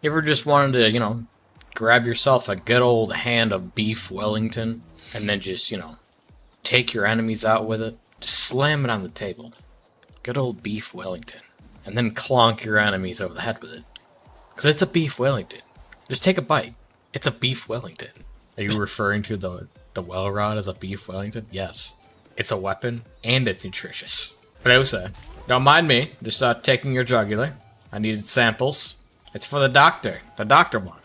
You ever just wanted to, you know, grab yourself a good old hand of beef Wellington and then just, you know, take your enemies out with it? Just slam it on the table. Good old beef Wellington. And then clonk your enemies over the head with it. Because it's a beef Wellington. Just take a bite. It's a beef Wellington. Are you referring to the Welrod as a beef Wellington? Yes. It's a weapon, and it's nutritious. But I will say, don't mind me, just taking your jugular. I needed samples. It's for the doctor. The doctor one.